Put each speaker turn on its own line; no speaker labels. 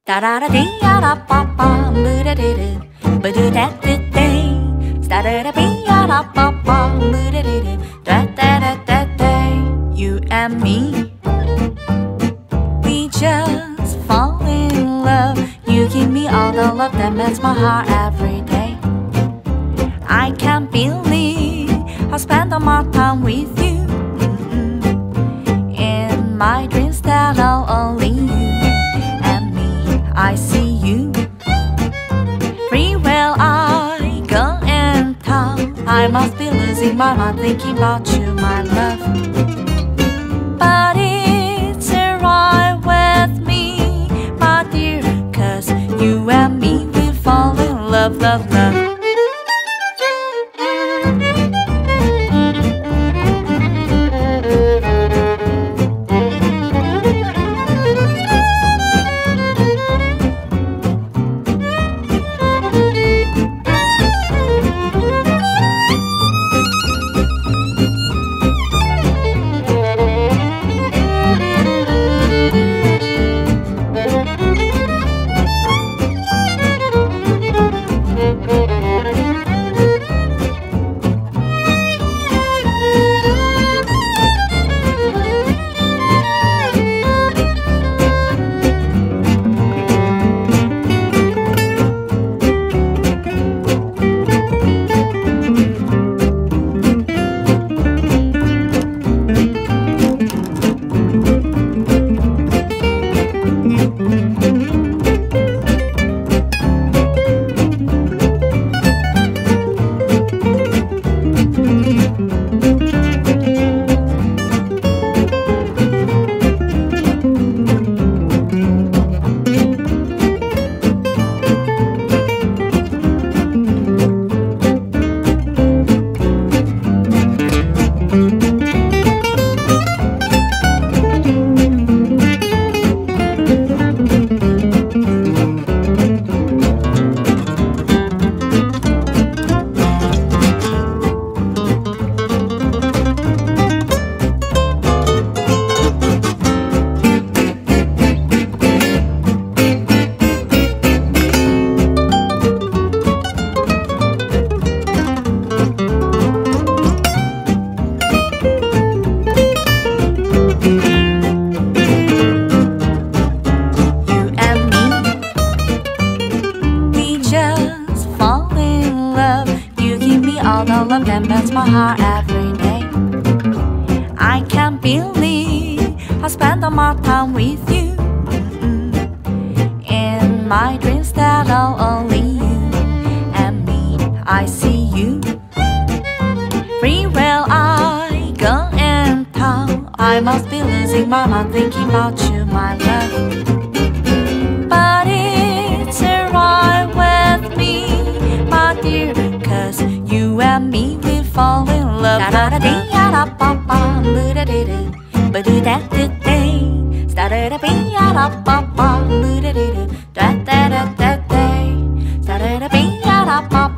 따라라디야라빠빠 무르르르 무르다뜨떼 따라라비야라빠빠 무르르르 따따라따떼. You and me, we just fall in love. You give me all the love that melts my heart every day. I can't believe I spend all my time with you. In my dreams that are only you and me, I see you. Everywhere I go in town, I must be losing my mind thinking about you, my love. But it's alright with me, my dear, 'cause you and me, we fall in love, love, love. All the love that melts my heart every day. I can't believe I spend all my time with you. In my dreams that are only you and me, I see you. Everywhere I go in town, I must be losing my mind thinking about you, my love. But it's alright with me, my dear, 'cause you and me, we fall in love. 따라라비야라빠빠 무르르르 무르다뜨떼 따라라비야라빠빠 무르르르 따따라따떼 따라라비야라빠빠